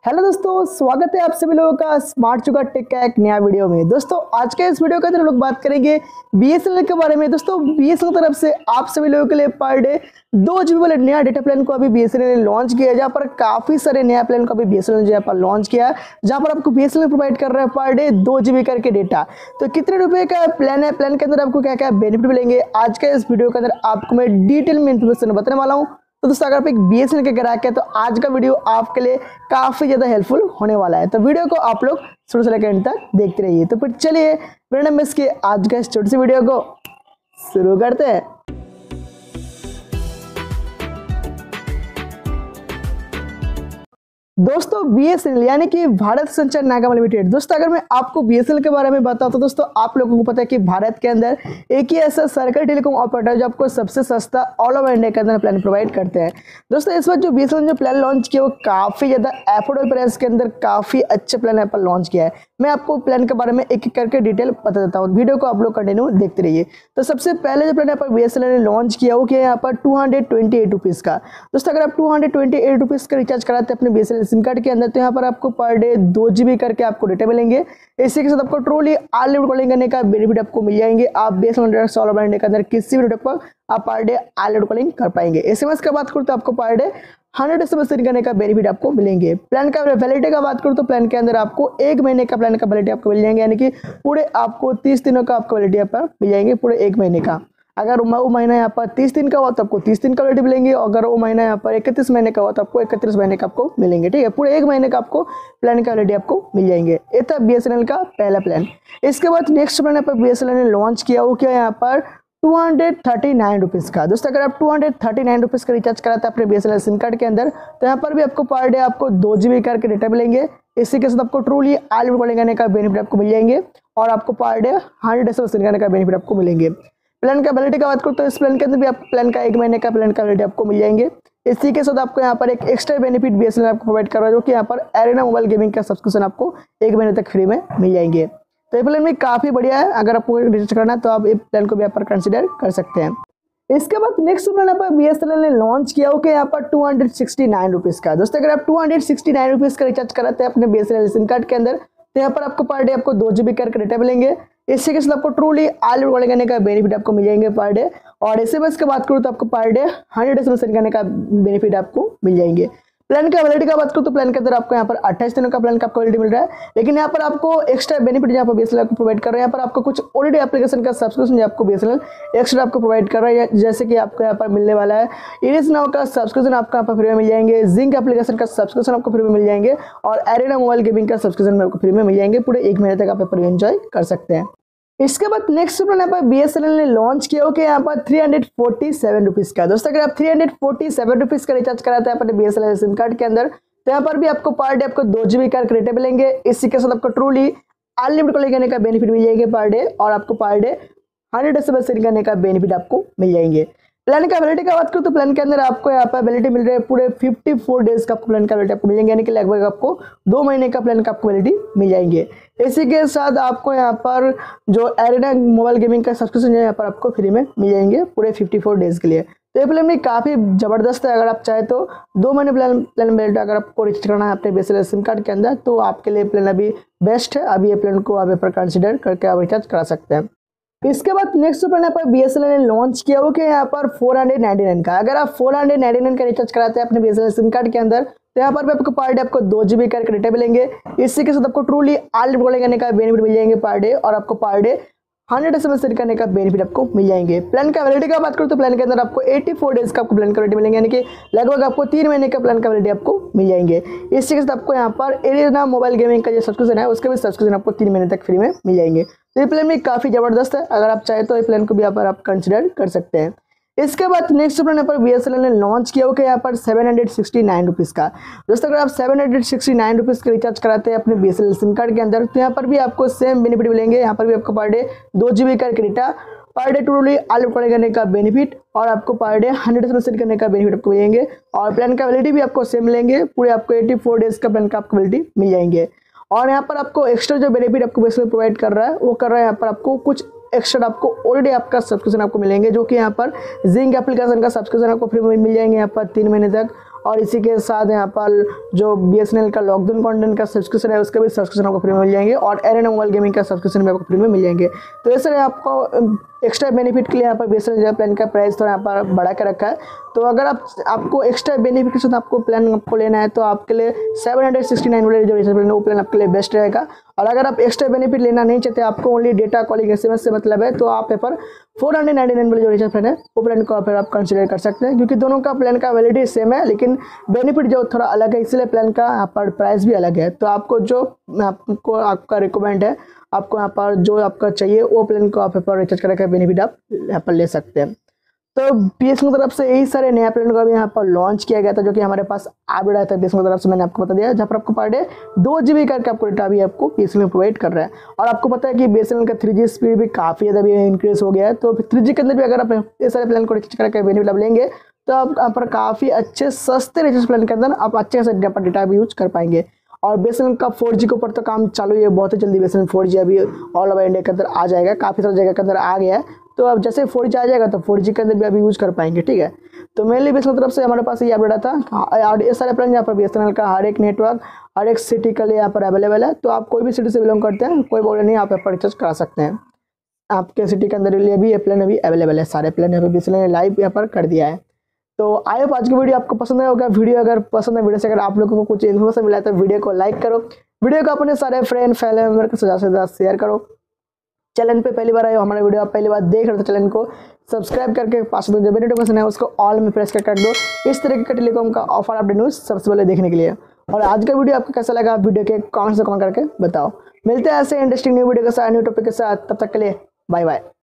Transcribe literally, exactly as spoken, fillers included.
Hello दोस्तों, स्वागत है आप सभी लोगों का स्मार्ट जुगाड़ टेक का एक नया वीडियो में। दोस्तों आज के इस वीडियो के अंदर हम लोग बात करेंगे बीएसएनएल के बारे में। दोस्तों बीएसएनएल तरफ से आप सभी लोगों के लिए पर डे दो जीबी वाले नया डेटा प्लान को अभी बीएसएनएल ने लॉन्च किया है, जहाँ पर काफी सारे नया प्लान को अभी बीएसएनएल ने पर लॉन्च किया है, जहाँ पर आपको बीएसएनएल प्रोवाइड कर रहा है पर डे दो जीबी करके डेटा। तो कितने रुपए का प्लान है, प्लान के अंदर आपको क्या क्या बेनिफिट मिलेंगे, आज के इस वीडियो के अंदर आपको मैं डिटेल में इन्फॉर्मेशन बताने वाला हूँ। तो दोस्तों अगर आप एक बीएसएनएल के ग्राहक है तो आज का वीडियो आपके लिए काफी ज्यादा हेल्पफुल होने वाला है। तो वीडियो को आप लोग शुरू से लेकर अंत तक देखते रहिए। तो फिर चलिए बिना मिस के आज का इस छोटी सी वीडियो को शुरू करते हैं। दोस्तों बीएसएनएल यानी कि भारत संचार निगम लिमिटेड। दोस्तों अगर मैं आपको बीएसएनएल के बारे में बताऊं तो दोस्तों आप लोगों को पता है कि भारत के अंदर एक ही ऐसा सरकारी टेलीकॉम ऑपरेटर जो आपको सबसे सस्ता ऑल ओवर इंडिया के अंदर प्लान प्रोवाइड करते हैं। दोस्तों इस बार जो बीएसएनएल जो प्लान लॉन्च किया वो काफी ज्यादा एफोर्डेबल प्राइस के अंदर काफी अच्छे प्लान यहाँ पर लॉन्च किया है। मैं आपको प्लान के बारे में एक एक करके डिटेल बता देता हूँ, वीडियो को आप लोग कंटिन्यू देखते रहिए। तो सबसे पहले जो प्लान यहाँ पर बीएसएनएल ने लॉन्च किया वो क्या है यहाँ पर two hundred twenty eight rupees का। दोस्तों अगर आप two hundred twenty eight rupees का रिचार्ज कराते हैं अपने बीएसएनएल सिम कार्ड के अंदर तो यहाँ पर आपको पर डे दो जीबी करके आपको डेटा मिलेंगे। इसी के साथ आपको ट्रूली अनलिमिटेड कॉलिंग करने का बेनिफिट आपको मिल जाएंगे। आप बीएसएनएल ऑल ओवर इंडिया के अंदर किसी भी नेटवर्क पर आप पर डे अनलिमिटेड कॉलिंग कर पाएंगे। एसएमएस का बात करूँ तो आपको per day hundred SMS send करने का बेनिफिट आपको मिलेंगे। प्लान का वैलिडिटी का बात करूँ तो प्लान के अंदर आपको एक महीने का प्लान का वैलिडिटी आपको मिल जाएंगे, यानी कि पूरे आपको तीस दिनों का आपको वैलिडिटी यहाँ पर मिल जाएंगे पूरे एक महीने का। अगर वो महीना यहाँ पर तीस दिन का हुआ तो आपको तीस दिन का वैलिडिटी मिलेंगे, अगर वो महीना यहाँ पर इकतीस महीने का हुआ तो आपको इकतीस महीने का आपको मिलेंगे। ठीक है, पूरे एक महीने का आपको प्लान का वैलिडिटी आपको मिल जाएंगे। ये था बीएसएनएल का पहला प्लान। इसके बाद नेक्स्ट प्लान यहाँ पर बीएसएनएल ने लॉन्च किया वो क्या यहाँ पर two hundred thirty nine rupees का। दोस्तों अगर आप two hundred thirty nine rupees का रिचार्ज कराते हैं अपने बीएसएनएल सिम कार्ड के अंदर तो यहाँ पर भी आपको पर डे आपको दो जीबी करके डेटा मिलेंगे। इसी के साथ आपको ट्रूली अनलिमिटेड कॉलिंग करने का बेनिफिट आपको मिल जाएंगे और आपको per day hundred SMS send करने का बेनिफिट आपको मिलेंगे। प्लान का वैलिडिटी का बात करूँ तो इस प्लान के अंदर भी आपको प्लान का एक महीने का प्लान का वैलिडिटी आपको मिल जाएंगे। इसी के साथ आपको यहाँ पर एक एक्स्ट्रा बेनिफिट बीएसएनएल आपको प्रोवाइड कर रहा है, जो कि यहाँ पर एरेना मोबाइल गेमिंग का सब्सक्रिप्शन आपको एक महीने तक फ्री में मिल जाएंगे। तो ये प्लान भी काफी बढ़िया है, अगर आपको रिचार्ज करना है तो आप इस प्लान को भी यहाँ पर कंसिडर कर सकते हैं। इसके बाद नेक्स्ट प्लान यहाँ पर बीएसएनएल ने लॉन्च किया ओके यहाँ पर two hundred sixty nine rupees का। दोस्तों अगर आप two hundred sixty nine rupees का रिचार्ज कराते हैं अपने बीएसएनएल सिम कार्ड के अंदर तो यहाँ पर आपको पर डे आपको दो जीबी करके डेटा मिलेंगे। इसी के साथ आपको ट्रूली अनलिमिटेड कॉलिंग करने का बेनिफिट आपको मिल जाएंगे पर डे, और एसएमएस की बात करूँ तो आपको per day hundred SMS send करने का बेनिफिट आपको मिल जाएंगे। प्लान का वैलिडिटी का बात करूँ तो प्लान के अंदर आपको यहाँ पर अट्ठाईस दिनों का प्लान का आपको वैलिडिटी मिल रहा है, लेकिन यहाँ पर आपको एक्स्ट्रा बेनिफिट यहाँ पर बीएसएनएल आपको प्रोवाइड कर रहा है। यहाँ पर आपको कुछ ऑलरेडी एप्लीकेशन का सब्सक्रिप्शन आपको बीएसएनएल एक्स्ट्रा आपको प्रोवाइड कर रहा है, जैसे कि आपको यहाँ पर मिलने वाला है इरिस नाउ का सब्सक्रिप्शन आपको यहाँ पर फ्री में मिल जाएंगे, जिंक एप्लीकेशन का सब्सक्रिप्शन आपको फ्री में मिल जाएंगे और एरेना मोबाइल गेमिंग का सब्सक्रिप्शन आपको फ्री में मिल जाएंगे। पूरे एक महीने तक आप पर एंजॉय कर सकते हैं। इसके बाद नेक्स्ट प्लान यहाँ पर बीएसएनएल ने लॉन्च किया ओके यहाँ पर three hundred forty seven rupees का। दोस्तों अगर आप three hundred forty seven rupees का रिचार्ज कराते हैं अपने बीएसएनएल सिम कार्ड के अंदर तो यहाँ पर भी आपको पर डे आपको दो जीबी का डेटा मिलेंगे। इसी के साथ आपको ट्रूली अनलिमिटेड कॉलिंग करने का बेनिफिट मिल जाएंगे पर डे, और आपको per day hundred SMS send करने का बेनिफिट आपको मिल जाएंगे। प्लान का वैलिडिटी का बात करूँ तो प्लान के अंदर आपको यहाँ पर वैलिडिटी मिल रही है पूरे फिफ्टी फोर डेज का प्लान का वैलिडिटी आपको मिल जाएंगे, यानी कि लगभग आपको दो महीने का प्लान का आपको वैलिडिटी मिल जाएंगे। इसी के साथ आपको यहाँ पर जो एरेना मोबाइल गेमिंग का सब्सक्रिप्शन है यहाँ पर आपको फ्री में मिल जाएंगे पूरे फिफ्टी फोर डेज के लिए। तो ये प्लान भी काफ़ी ज़बरदस्त है। अगर आप चाहे तो दो महीने प्लान प्लान वैलिडिटी अगर आपको रिचार्ज करना है अपने बीएसएनएल सिम कार्ड के अंदर तो आपके लिए प्लान अभी बेस्ट है। अभी ये प्लान को आप पर कंसिडर करके आप रिचार्ज करा सकते हैं। इसके बाद नेक्स्ट प्लान यहाँ पर बीएसएनएल ने लॉन्च किया वो कि यहाँ पर फोर हंड्रेड नाइन्टी नाइन का। अगर आप फोर हंड्रेड नाइन्टी नाइन का रिचार्ज कराते हैं अपने बीएसएनएल सिम कार्ड के अंदर तो यहाँ पर भी आपको पर डे आपको दो जीबी करके डेटा मिलेंगे। इसी के साथ आपको ट्रूली अनलिमिटेड कॉलिंग करने का बेनिफिट मिल जाएंगे पर डे, और आपको per day hundred SMS send करने का बेनिफिट आपको मिल जाएंगे। प्लान का वैलिडिटी का बात करूँ तो प्लान के अंदर आपको एटी फोर डेज का आपको प्लान का वैलिडिटी मिलेंगे, यानी कि लगभग आपको तीन महीने का प्लान का वैलिडिटी आपको मिल जाएंगे। इसी के साथ आपको यहाँ पर एरेना मोबाइल गेमिंग का जो सब्सक्रिप्शन है उसके भी सब्सक्रिप्शन आपको तीन महीने तक फ्री में मिल जाएंगे। तो ये प्लान भी काफ़ी ज़बरदस्त है, अगर आप चाहे तो ये प्लान को भी यहाँ पर आप कंसिडर कर सकते हैं। इसके बाद नेक्स्ट प्लान यहाँ पर बीएसएनएल ने लॉन्च किया ओके यहाँ पर seven hundred sixty nine rupees का। दोस्तों अगर आप seven hundred sixty nine rupees का रिचार्ज कराते हैं अपने बीएसएनएल सिम कार्ड के अंदर तो यहाँ पर भी आपको सेम बेनिफिट मिलेंगे। यहाँ पर भी आपको पर डे दो जीबी का data, per day truly unlimited calling करने का बेनिफिट, और आपको per day hundred SMS send करने का बेनिफिट आपको मिलेंगे। और प्लान का वैलिडिटी भी आपको सेम मिलेंगे, पूरे आपको एटी फोर डेज का प्लान का आपको वैलिडिटी मिल जाएंगे। और यहाँ पर आपको एक्स्ट्रा जो बेनिफिट आपको बीएसएनएल प्रोवाइड कर रहा है वो कर रहा है यहाँ पर आपको कुछ एक्स्ट्रा आपको ऑलरेडी आपका सब्सक्रिप्शन आपको मिलेंगे, जो कि यहाँ पर जिंक एप्लीकेशन का सब्सक्रिप्शन आपको फ्री में मिल जाएंगे यहाँ पर तीन महीने तक, और इसी के साथ यहाँ पर जो बी एस एन एल का लॉकडाउन कंटेंट का सब्सक्रिप्शन है उसका भी सब्सक्रिप्शन आपको फ्री में मिल जाएंगे, और एरेना मोबाइल गेमिंग का सब्सक्रिप्शन भी आपको फ्री में मिल जाएंगे। तो इस तरह आपको एक्स्ट्रा बेनिफिट के लिए यहाँ पर B S N L plan का प्राइस थोड़ा यहाँ पर बढ़ा के रखा है। तो अगर आप आपको एक्स्ट्रा बेनिफिट के साथ आपको प्लान आपको लेना है तो आपके लिए सेवन हंड्रेड सिक्सटी नाइन वाले जो रिचार्ज प्लान है वो प्लान आपके लिए बेस्ट रहेगा। और अगर आप एक्स्ट्रा बेनिफिट लेना नहीं चाहते, आपको only data calling S M S से मतलब है, तो आप यहाँ पर फोर हंड्रेड नाइन्टी नाइन वाले जो रिचार्ज प्लान है वो प्लान को फिर आप कंसिडर कर सकते हैं, क्योंकि दोनों का प्लान का वैलिडिटी सेम है लेकिन बेनिफिट जो थोड़ा अलग है, इसलिए प्लान का यहाँ पर प्राइस भी अलग है। तो आपको जो आपको आपका रिकमेंड है, आपको यहाँ पर जो आपका चाहिए वो प्लान को आप यहाँ पर रिचार्ज करके बेनिफिट आप यहाँ पर ले सकते हैं। तो बी एस एन एल की तरफ से यही सारे नया प्लान को अभी यहाँ पर लॉन्च किया गया था, जो कि हमारे पास आ भी रहा था बी एस एन एल की तरफ से, मैंने आपको बता दिया, जहाँ पर आपको पर डे दो जी बी करके आपको डेटा भी आपको B S N L provide कर रहा है। और आपको पता है कि बी एस एन एल का थ्री जी स्पीड भी काफ़ी ज़्यादा भी इंक्रीज हो गया है। तो थ्री जी के अंदर भी अगर आप ये सारे प्लान को रिचार्ज करके बेनिफिट आप लेंगे तो आप यहाँ पर काफ़ी अच्छे सस्ते रिचार्ज प्लान के अंदर आप अच्छे से डेटा भी यूज कर पाएंगे। और बी एस एन एल का फोर जी के ऊपर तो काम चालू है, बहुत ही जल्दी B S N L four G अभी ऑल ओवर इंडिया के अंदर आ जाएगा, काफ़ी सारी जगह के अंदर आ गया है। तो अब जैसे फोर जी आ जाएगा तो फोर जी के अंदर भी अभी यूज कर पाएंगे, ठीक है। तो mainly B S N L तरफ से हमारे पास ये अपडेट था, और ये सारे प्लान यहाँ पर बी एस एन एल का हर एक नेटवर्क हर एक सिटी के लिए यहाँ पर अवेलेबल है। तो आप कोई भी सिटी से बिलोंग करते हैं, कोई बोले नहीं, आप यहाँ पर रिचार्ज करा सकते हैं। आपके सिटी के अंदर लिए भी ये प्लान अभी अवेलेबल है, सारे प्लान यहाँ पर बी एस एन एल ने लाइव यहाँ पर कर दिया है। तो आई होप आज की वीडियो आपको पसंद आया होगा। वीडियो अगर पसंद है, वीडियो से अगर आप लोगों को कुछ इन्फॉर्मेशन मिला है तो वीडियो को लाइक करो, वीडियो को अपने सारे फ्रेंड फैमिली मेंबर के साथ ज़्यादा से शेयर करो। चैनल पे पहली बार आए हो, हमारा वीडियो आप पहली बार देख रहे हो तो चैनल को सब्सक्राइब करके पास में जो नोटिफिकेशन है उसको ऑल में प्रेस कर दो, इस तरह के टेलीकॉम का ऑफर अपडेट न्यूज़ सबसे पहले देखने के लिए। और आज का वीडियो आपको कैसा लगा, वीडियो के कमेंट से कमेंट करके बताओ। मिलते हैं ऐसे इंटरेस्टिंग न्यू वीडियो के साथ, न्यू टॉपिक के साथ, तब तक के लिए बाय बाय।